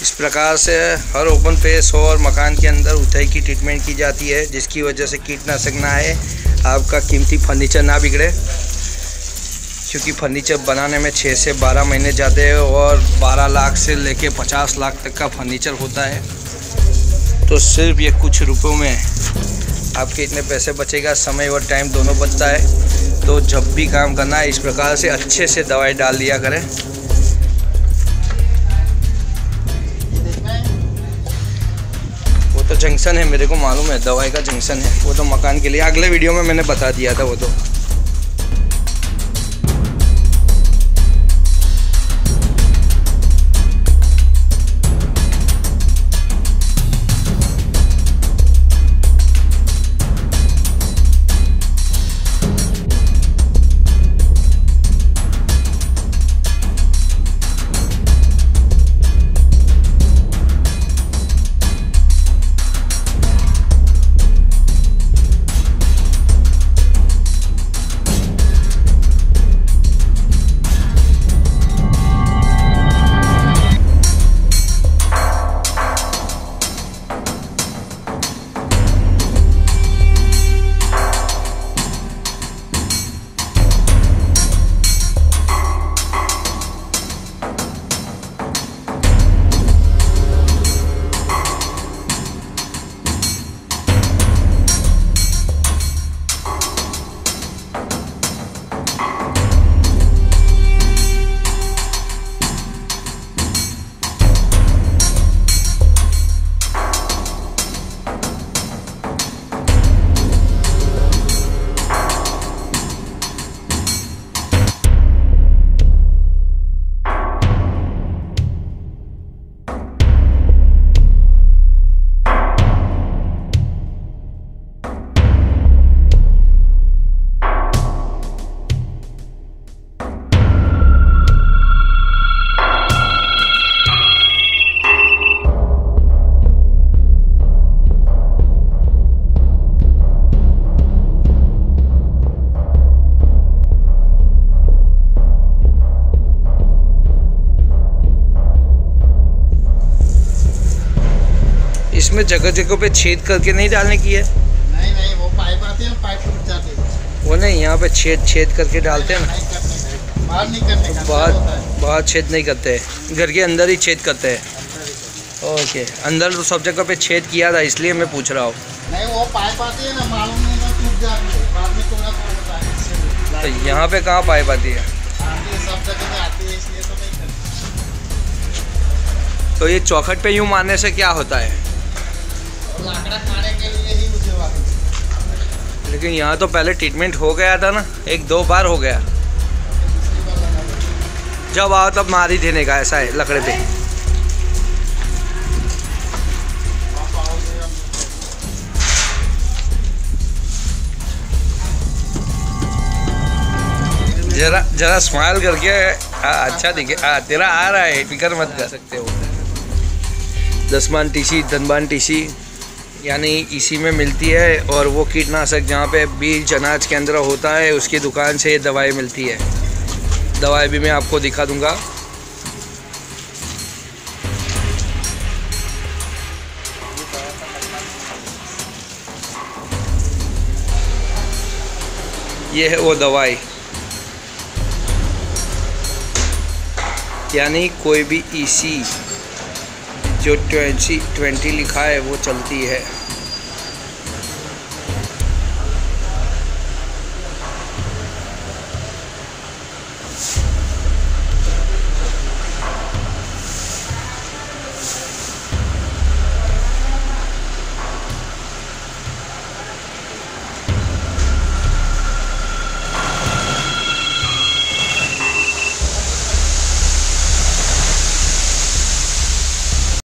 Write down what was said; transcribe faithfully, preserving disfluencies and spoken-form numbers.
इस प्रकार से हर ओपन फेस हो और मकान के अंदर ऊंचाई की ट्रीटमेंट की जाती है, जिसकी वजह से कीटनाशक ना आए, आपका कीमती फर्नीचर ना बिगड़े। क्योंकि फर्नीचर बनाने में छः से बारह महीने जाते हैं और बारह लाख से लेके पचास लाख तक का फर्नीचर होता है। तो सिर्फ ये कुछ रुपयों में आपके इतने पैसे बचेगा, समय और टाइम दोनों बचता है। तो जब भी काम करना है इस प्रकार से अच्छे से दवाई डाल दिया करें। वो तो जंक्शन है, मेरे को मालूम है, दवाई का जंक्शन है वो तो मकान के लिए। अगले वीडियो में मैंने बता दिया था वो तो। इसमें जगह जगह पे छेद करके नहीं डालने की है। नहीं नहीं, वो पाइप आती है ना, पाइप टूट जाती है। वो नहीं, यहाँ पे छेद छेद करके डालते हैं ना। बाहर नहीं करने का, बाहर बाहर छेद नहीं करते हैं, घर के अंदर ही छेद करते हैं। ओके, अंदर तो सब जगह पे छेद किया था, इसलिए मैं पूछ रहा हूँ। नहीं, वो पाइप आती है ना, मालूम नहीं ना, टूट जाती है, बाद में थोड़ा थोड़ा होता है। तो यहाँ पे कहाँ पाइप आती है? आती है, सब जगह में आती है, इसलिए तो नहीं करते। तो ये चौखट पे यूँ मारने से क्या होता है? लाकड़ा खाने के लिए ही मुझे वाली। लेकिन यहाँ तो पहले ट्रीटमेंट हो गया था ना, एक दो बार हो गया। जब आओ तब मार ही देने का, ऐसा है लकड़े पे। जरा जरा स्माइल करके आ, अच्छा दिखे। आ, तेरा आ रहा है, फिक्र मत कर सकते हो। दसमान टीसी, धनबान टीसी यानी इसी में मिलती है। और वो कीटनाशक जहाँ पे बीज अनाज के अंदर होता है, उसकी दुकान से ये दवाई मिलती है। दवाई भी मैं आपको दिखा दूंगा। ये है वो दवाई, यानी कोई भी ईसी जो ट्वेंटी ट्वेंटी लिखा है वो चलती है।